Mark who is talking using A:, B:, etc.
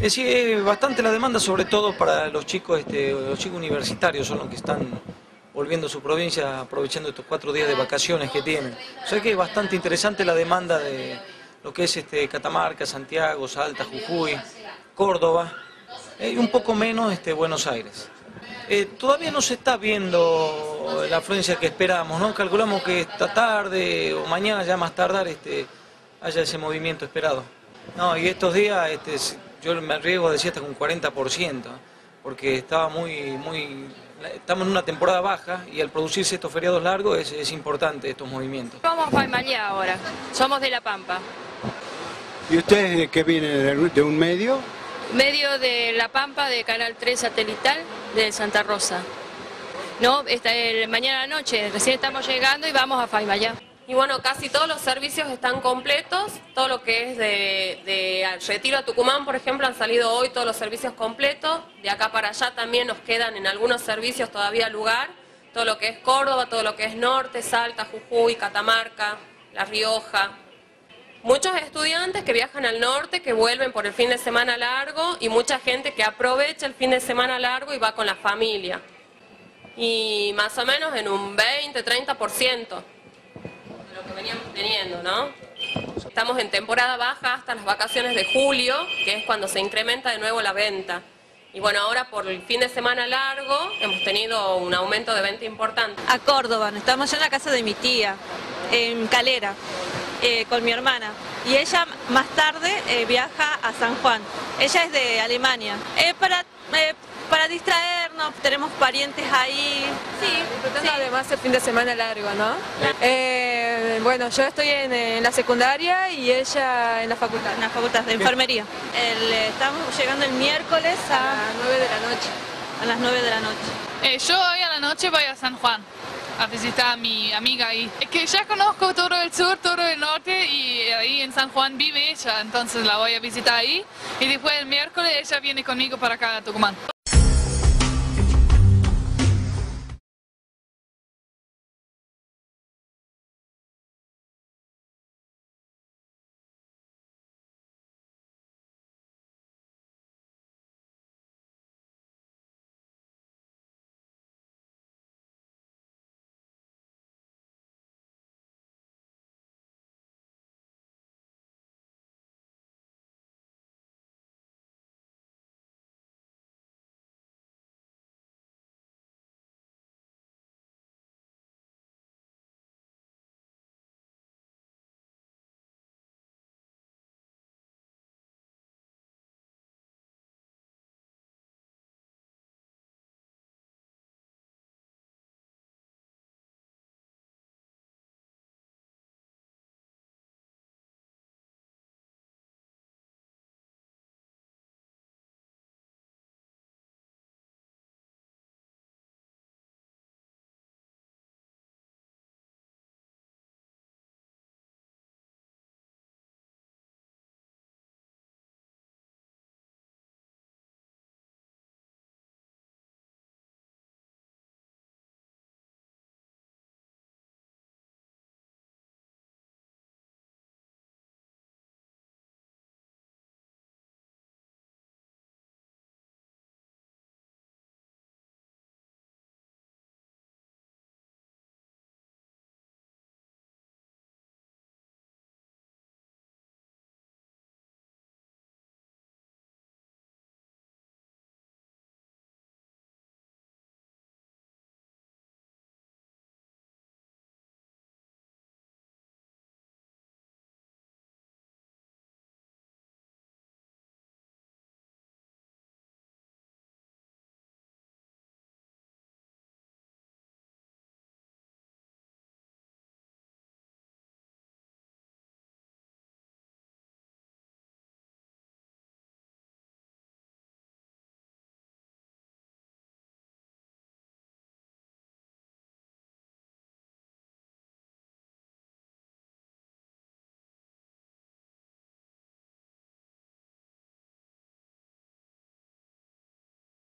A: Sí, es bastante la demanda, sobre todo para los chicos universitarios, son los que están volviendo a su provincia, aprovechando estos 4 días de vacaciones que tienen. O sea que es bastante interesante la demanda de lo que es Catamarca, Santiago, Salta, Jujuy, Córdoba, y un poco menos Buenos Aires. Todavía no se está viendo la afluencia que esperamos, ¿no? Calculamos que esta tarde o mañana, ya más tardar, haya ese movimiento esperado. No, y estos días yo me arriesgo a decir hasta con 40%, porque estamos en una temporada baja y al producirse estos feriados largos es importante estos movimientos.
B: Vamos a Faimalía ahora, somos de La Pampa.
C: ¿Y usted qué viene de un medio?
B: Medio de La Pampa, de Canal 3 satelital, de Santa Rosa. No, mañana a la noche, recién estamos llegando y vamos a Faimalía.
D: Y bueno, casi todos los servicios están completos, todo lo que es de Retiro a Tucumán, por ejemplo, han salido hoy todos los servicios completos, de acá para allá también nos quedan en algunos servicios todavía lugar, todo lo que es Córdoba, todo lo que es Norte, Salta, Jujuy, Catamarca, La Rioja. Muchos estudiantes que viajan al norte, que vuelven por el fin de semana largo y mucha gente que aprovecha el fin de semana largo y va con la familia. Y más o menos en un 20-30%. Lo que veníamos teniendo, ¿no? Estamos en temporada baja hasta las vacaciones de julio, que es cuando se incrementa de nuevo la venta. Y bueno, ahora por el fin de semana largo hemos tenido un aumento de venta importante.
E: A Córdoba, estamos en la casa de mi tía, en Calera, con mi hermana. Y ella más tarde viaja a San Juan. Ella es de Alemania. Para distraernos, tenemos parientes ahí.
F: Sí. Además el fin de semana largo, ¿no? Bueno, yo estoy en la secundaria y ella en la facultad.
E: En la facultad de enfermería. Estamos llegando el miércoles
F: a las 9 de la noche.
E: A las 9 de la noche.
G: Yo hoy a la noche voy a San Juan a visitar a mi amiga ahí. Es que ya conozco todo el sur, todo el norte y ahí en San Juan vive ella, entonces la voy a visitar ahí y después el miércoles ella viene conmigo para acá a Tucumán.